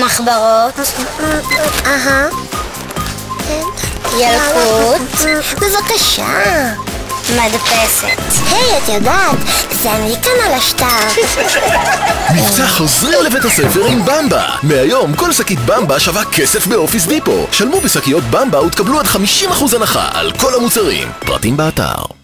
מחברות. ילקוט. בבקשה. מדפסת. היי, את יודעת, שמים לי כאן על השטר. מבצע חוזרים לבית הספר עם במבה. מהיום כל שקית במבה שווה כסף באופיס דיפו. שלמו בשקיות במבה ותקבלו עד 50% הנחה על כל המוצרים. פרטים באתר.